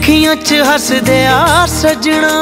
अखियां च हसदे आ सजना,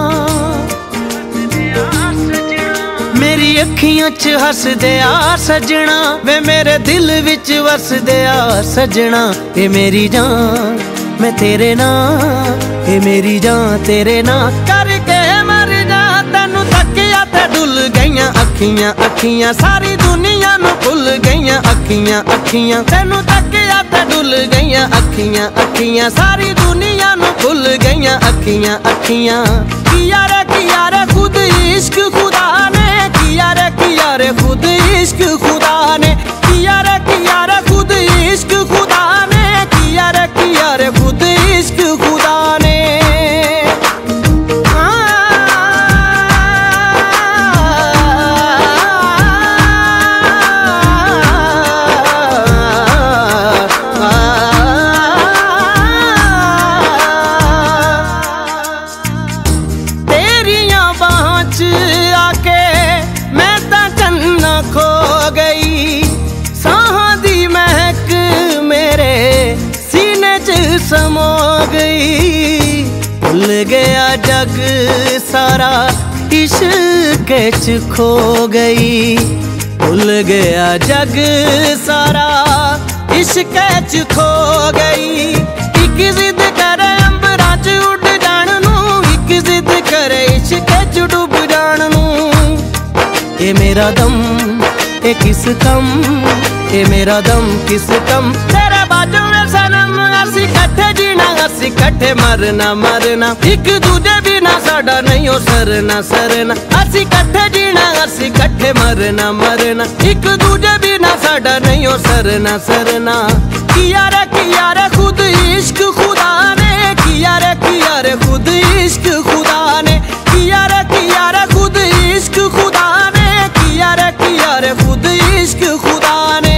मेरी अखियां च हसदे आ सजना, वे मेरे दिल विच वसदे आ सजना। ए मेरी जान मैं तेरे नाल, ए मेरी जान तेरे नाल करके मर जा। तेनू तकिया ते डुल गईयां अखियां अखियां, सारी दुनिया नू भुल गईयां अखियां अखियां। तेनू तकिया ते डुल गईयां अखियां अखियां, सारी दुनिया नू भुल गईयां अखियां अखियां। किया रे खुद इश्क खुदा ने, किया रे खुद इश्क खुदा ने, किया रे खुद इश्क खुदा ने, किया रे खुद इश्क खुदा ने। तेरियां बाहों च आके मैं तां चन्ना खो गई, सांहां दी महक मेरे सीने च समो गई। भुल गया जग सारा इश्क च खो गई, भुल गया जग सारा इश्क च खो गई। एक जिद करे अंबरां च उड़ जाण नू, एक जिद करे इश्क च डुब जाण नू। ए मेरा दम ए किस कम, ए मेरा दम किस कम, तेरे बाजू में सनम असी कट्ठे जीना असी कट्ठे मरना मरना। एक दूजे बिना साडा नहीं हो सरना सरना, असी कट्ठे जीना असी कट्ठे मरना मरना। एक दूजे बिना साडा नहीं हो सरना सरना। किया रे खुद इश्क खुदा ने, किया रे खुद इश्क खुदा ने, किया रे खुद इश्क खुदा ने, किया रे खुद इश्क खुदा ने।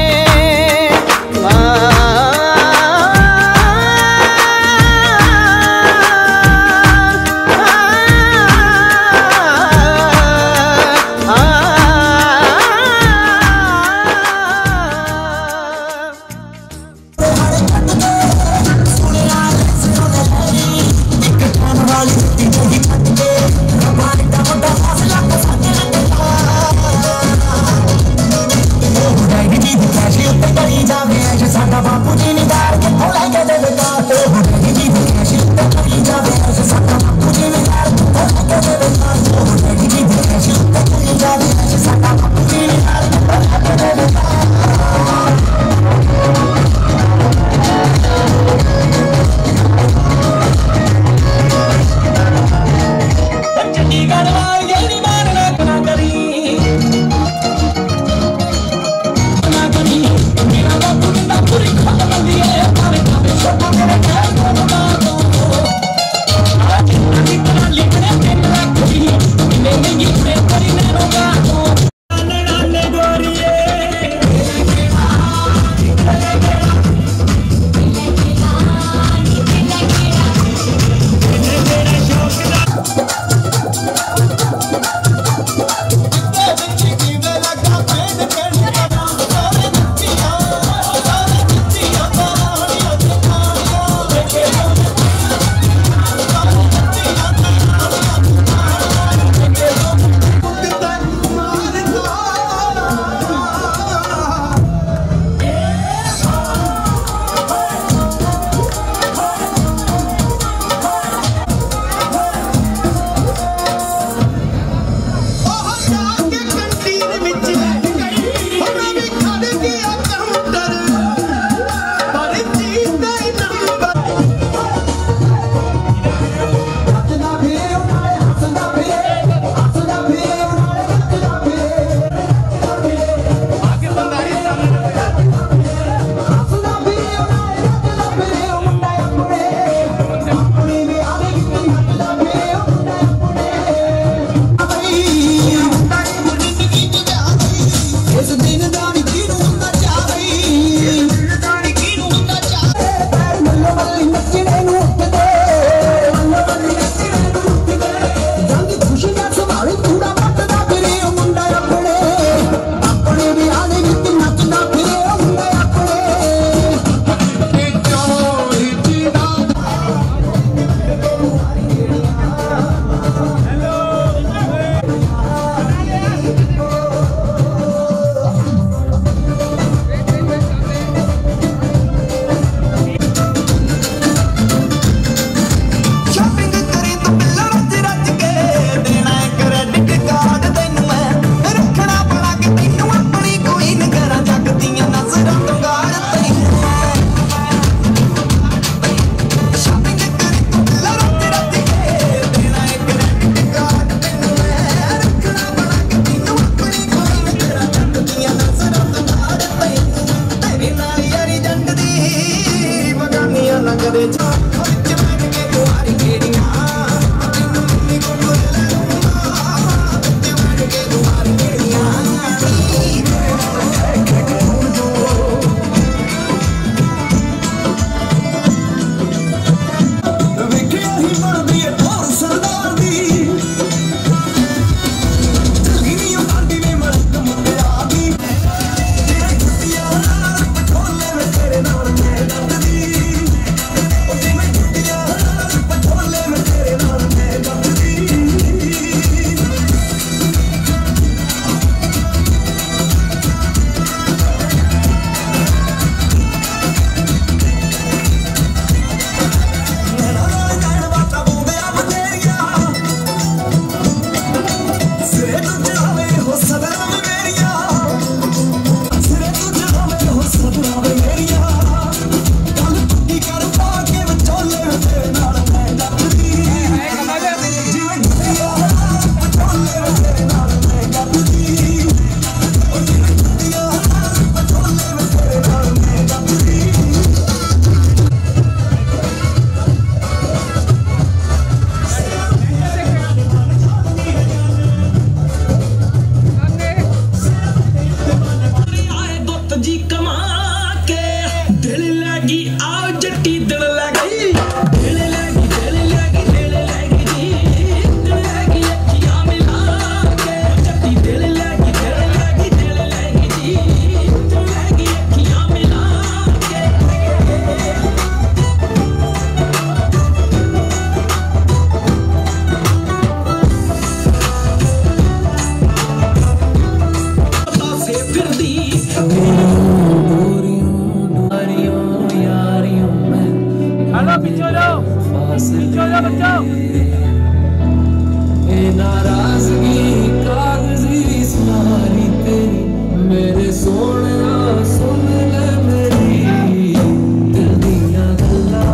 नाराजगी कागजी सारी तेरी मेरे सोने सुन ले मेरी दिल दियां गल्लां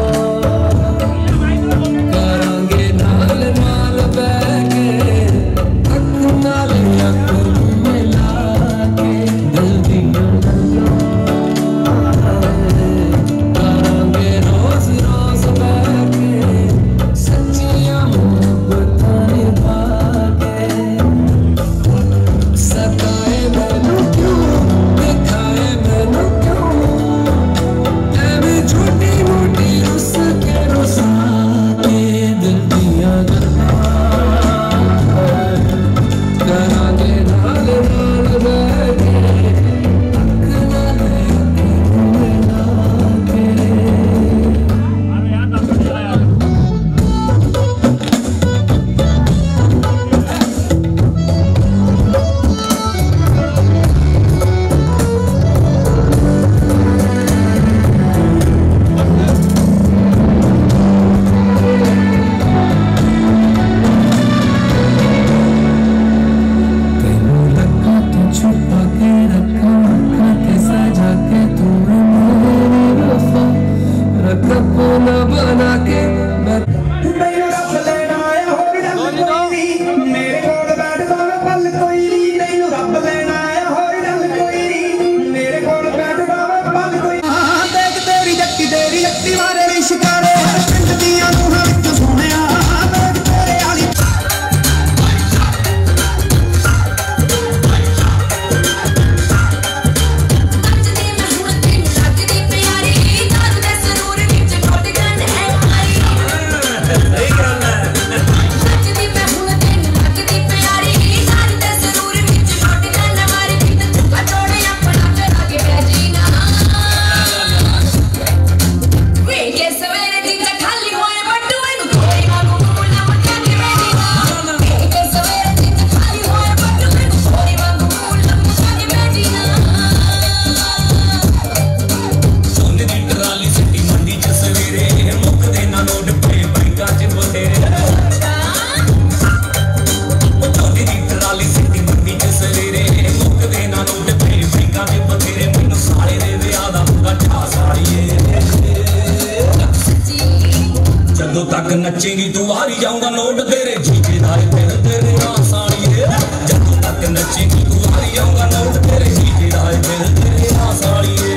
करांगे नाल नाल बैठ के अख नाल अख मिला के दिल दियां गल्लां करांगे रोज रोज बैठ के सच्चियां मोहब्बतां निभा के सताए मैनू क्यों दिखाए मैनू क्यों एवें छोटी मोटी रुस के रुसा के दिल दियां गल्लां करांगे नाल नाल बैठ के अख नाल अख मिला के तेनू लगा तू छुपा के रखा के सजा के तू मेरी वफा रख अपना बना के ਮੈਨੂੰ ਰੱਬ ਲੈਣ ਆਇਆ ਹੋਰ ਗੱਲ ਕੋਈ ਨਹੀਂ ਮੇਰੇ ਕੋਲ ਬੈਠਦਾ ਵਾ ਪਲ ਕੋਈ ਨਹੀਂ ਤੈਨੂੰ ਰੱਬ ਲੈਣ ਆਇਆ ਹੋਰ ਗੱਲ ਕੋਈ ਨਹੀਂ ਮੇਰੇ ਕੋਲ ਬੈਠਦਾ ਵਾ ਪਲ ਕੋਈ ਹਾਂ ਦੇਖ ਤੇਰੀ ਜੱਟੀ ਮਾਰੇ ਇਸ਼ਕਾਰੇ ਪਿੰਡ ਦੀਆਂ ਨੂੰਹਾਂ ਵਿੱਚ ਸੋਹਣਿਆ ਦੇਖ ਤੇਰੇ ਵਾਲੀ ਜਦੋਂ ਤੱਕ ਨੱਚੇਂਗੀ ਤੂੰ ਵਾਰੀ ਜਾਊਂਗਾ ਨੋਟ ਤੇਰੇ ਜੀਜੇ ਨਾਲ ਫਿਰ ਤੇਰੇ ਨਾਂ ਸਾਲੀਏ ਜਦੋਂ ਤੱਕ ਨੱਚੇਂਗੀ ਤੂੰ ਵਾਰੀ ਜਾਊਂਗਾ ਨੋਟ ਤੇਰੇ ਜੀਜੇ ਨਾਲ ਫਿਰ ਤੇਰੇ ਨਾਂ ਸਾਲੀਏ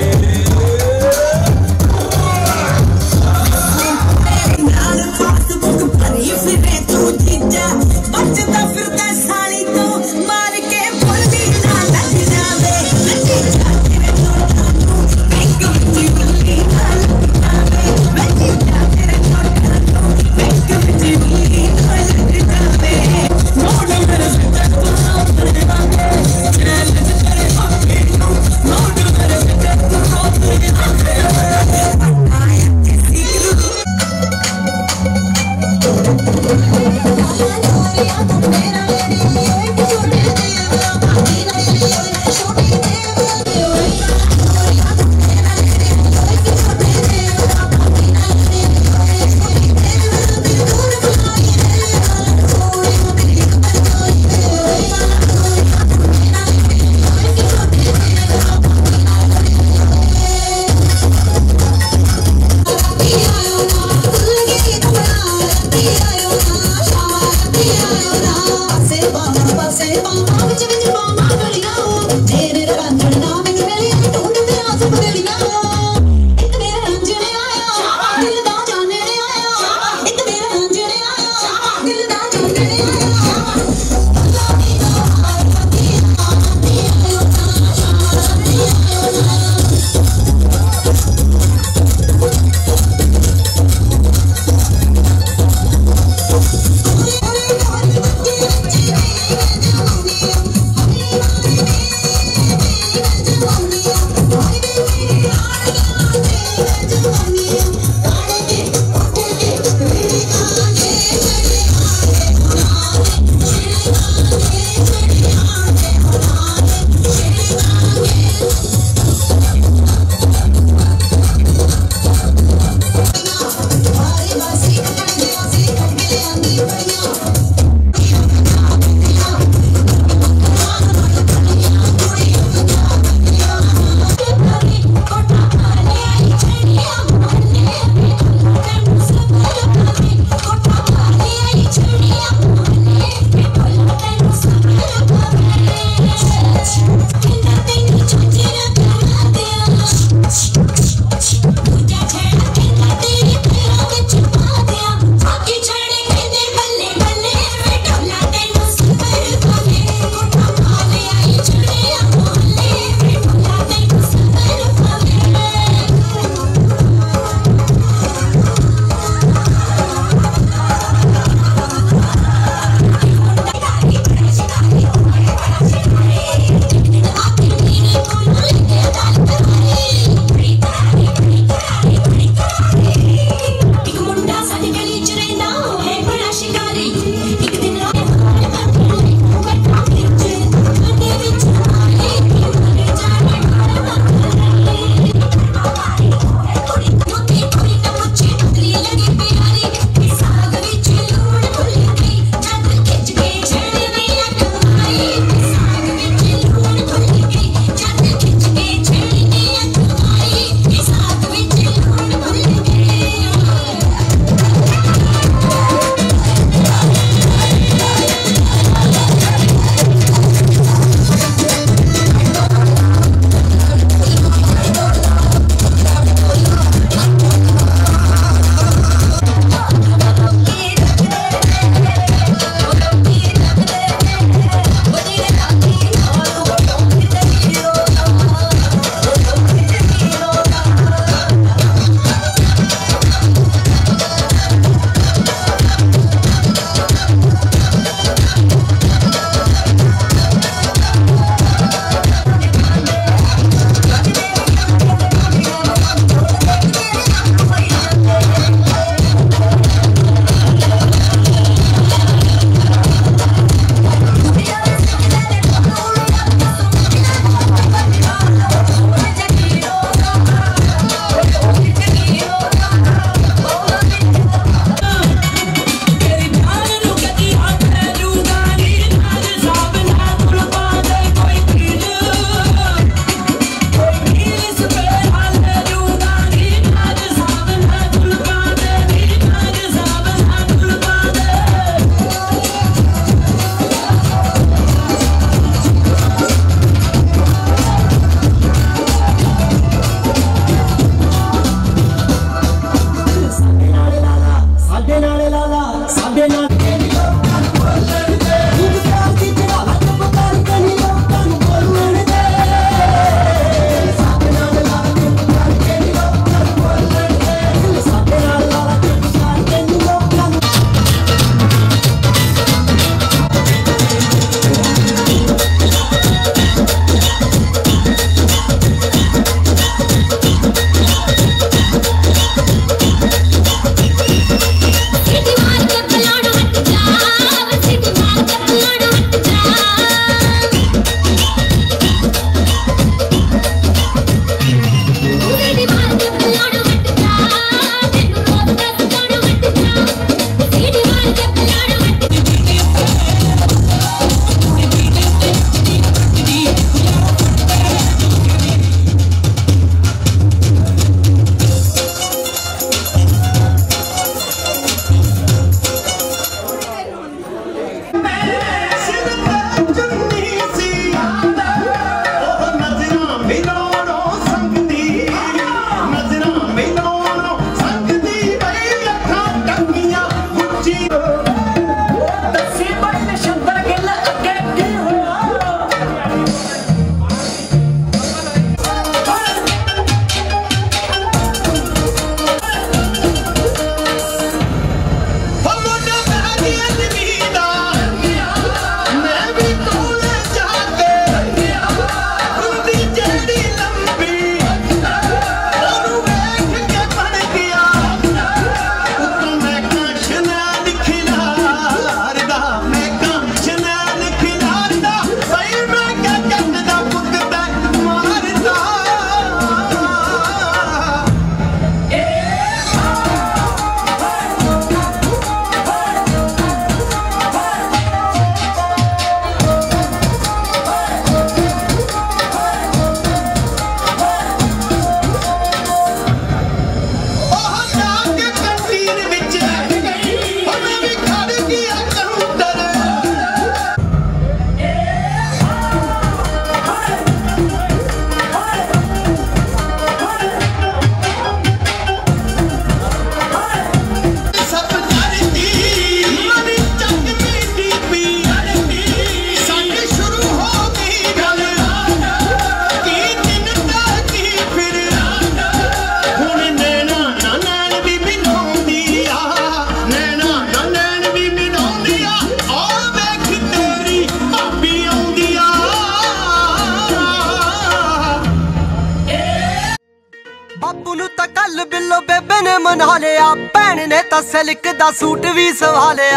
मना लिया, भैन ने तां सिल्क दा सूट भी सवा लिया।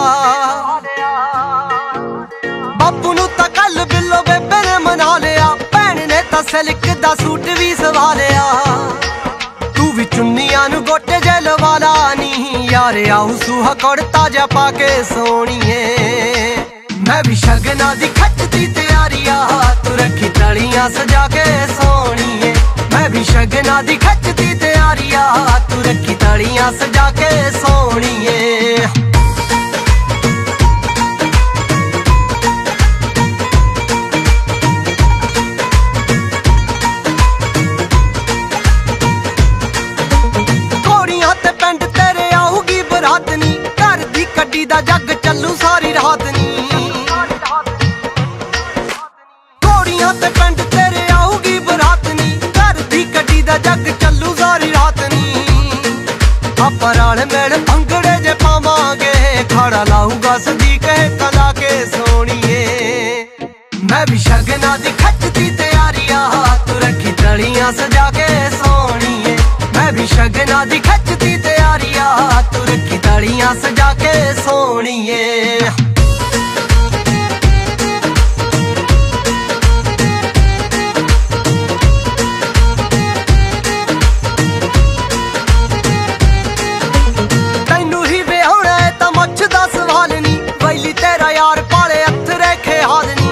बापू नूं तां कल बिल्लो बेबे ने मना लिया, भैन ने तां सिल्क दा सूट भी सवा लिया। तू भी चुन्नियां नूं गोटे जे लवा ला नी, यार आऊ सूहा कुड़ता जा पाके सोणीए। मैं भी शगना दी खचदी तैयारिया, तू रखी तलियां सजा के सोणीए। मैं भी शगना दी खचदी तैयारिया, तू रखी तलियां सजा के सोणीए। घोड़ियां ते पिंड तेरे आऊगी बरात नी, घर दी कड्डी दा जग चलू सारी रात नी। घोड़ियां ते पिंड तेरे आऊगी बरात नी, घर दी कड्डी दा जग चलू सारी रात नी। आपां रल मिल भंगड़े जे पावांगे, खड़ा लाऊगा सदीक कला के सोणीए। मैं भी शगना दी खचदी तैयारिया, तू रखी तलियां सजा के सोणीए। मैं भी शगना दी खचदी तैयारिया, तू रखी तलियां सजा के सोणीए। तेरा यार पाले अथरे ख्याल नी,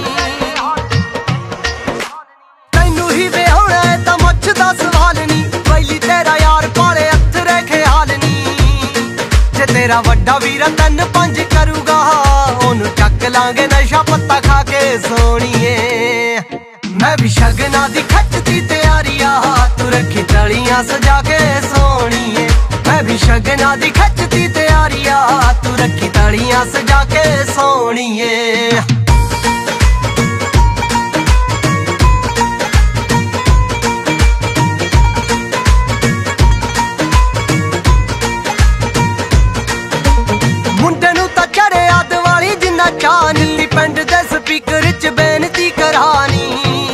तैनू ही बेहोना है तां मुझ दा सवाल नी। वैली तेरा यार पाले अथरे ख्याल नी, जे तेरा वड्डा वीर 3-5 करूगा, ओनू चक लांगे नशा पत्ता खा के सोणीए। मैं भी शगना दी खचदी तैयारिया, तू रखी तलियां सजा के सोणीए। मैं भी शगना दी खचदी तैयारिया, तू रखी तलियां सजा के सोणीए। मुंडे नूं तां चढ़िया दिवाली जिन्ना चाऽ, नीती पिंड दे स्पीकर च बेनती करानी।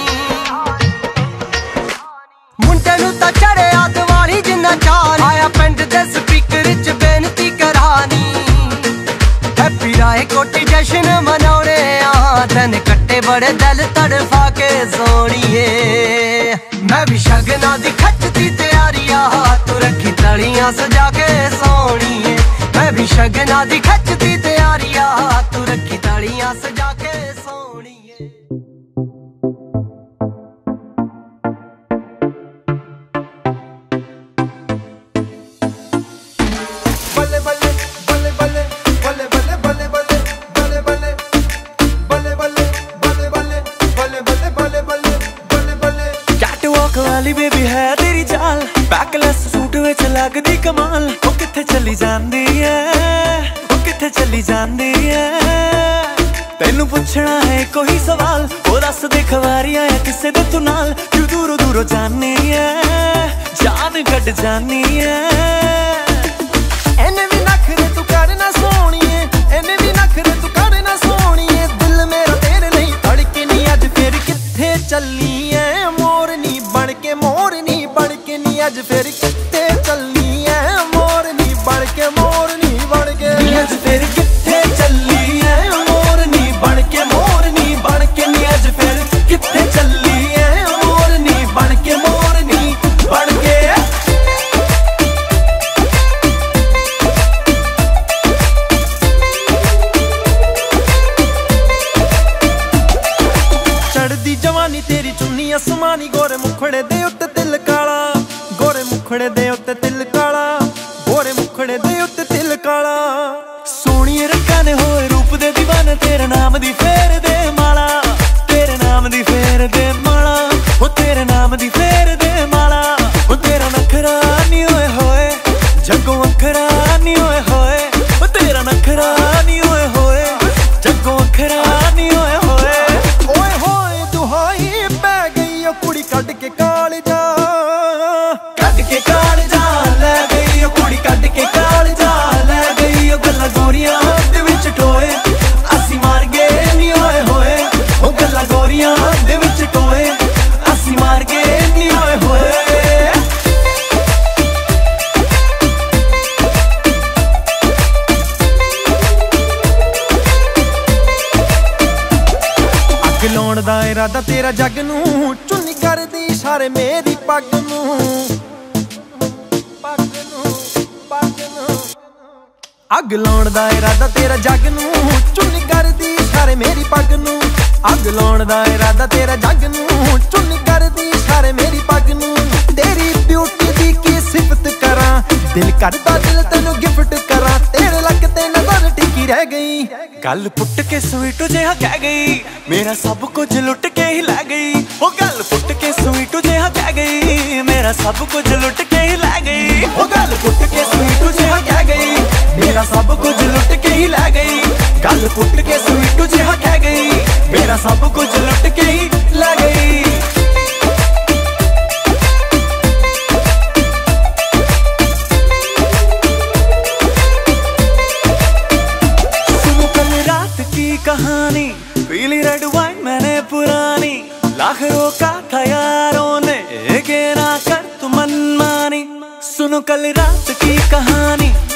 मुंडे नूं तां चढ़िया दिवाली जिन्ना चाऽ, आया पिंड दे स्पीकर च बेनती करानी। हैप्पी राय कोटी जश्न मनाउणे आ, दिन कट्टे बड़े दिल तड़फा के सोणीए। मैं भी शगना दी खचदी तैयारिया, तू रखी तलियां सजा के सोणीए। मैं भी शगना दी खचदी तैयारिया, तू रखी तलियां सजा के सोणीए। बेबी है तेरी चाल, बैकलेस सूट विच लगदी कमाल। ओ किथे चली जांदी है, ओ किथे चली जांदी है। तैनू पुछना है कोई सवाल, ओ दस दे खवारियां है किसे दे तू नाल। क्यों दूरों दूरों जानी है, जान कट जानी है। एने भी नखरे तू करना सोणीए, एने भी नखरे तू करना सोणीए। दिल मेरा तेरे नहीं धड़के नी, अज फिर किथे चली है मोरनी बन के। मोरनी बन के नी अज फिर किथे चली है, मोरनी बन के। मोरनी बन के अज फिर किथे चली है, मोरनी बन के। मोरनी बन के नी अज फिर किथे चली है, मोरनी बन के। मोरनी बन के चढ़दी जवानी तेरी चुन्नी आसमानी, गोरे मुखड़े दे उत्ते तिल काला। गोरे मुखड़े दे उत्ते तिल काला, गोरे मुखड़े दे उत्ते तिल काला। सोहणिए रंगां ने होए रूप दे दीवाने, तेरे नाम दी फेर दे माला। तेरे नाम दी फेर दे माला, ओ तेरे नाम दी फेर दे माला। ओ तेरा नखरा नी होए होए, जग्गों अखरा नी होए होए। ओ तेरा नखरा नी होए होए, जग्गों अखरा नी होए होए। ओए होए दुहाई पै गई ओ कुड़ी कट के काल जा। कट के काल जा ले गई ओ कुड़ी, कट के काल जा ले गई ओ। गल्लां गोरियां दे विच टोए, असी मार गए नी दा इरादा तेरा जग नू चुन्नी कर दी इशारे मेरी पग नू अग लाउण दा इरादा तेरा जग नू चुन्नी कर दी इशारे मेरी पग नू अग लाउण दा इरादा तेरा जग नू चुन्नी कर दी इशारे मेरी पग नू तेरी ब्यूटी दी की सिफत करा दिल करदा दिल तेनू गिफ्ट करा तेरे लक ते नजर टिकी रह गई गल पुट के स्वीट जिहा कह गई मेरा सब कुछ लुट के ही लै गई ओ गल पुट के स्वीट जिहा कह गई मेरा सब कुछ लुट के ही लै गई ओ गल पुट के स्वीट जिहा कह गई मेरा सब कुछ लुट के ही लै गई गल पुट के स्वीट जिहा कह गई मेरा सब कुछ लुट के ही लै गई कहानी पीली रेड वाइन मैंने पुरानी लाख रोका था यारों ने के ना कर तू मनमानी सुनो कल रात की कहानी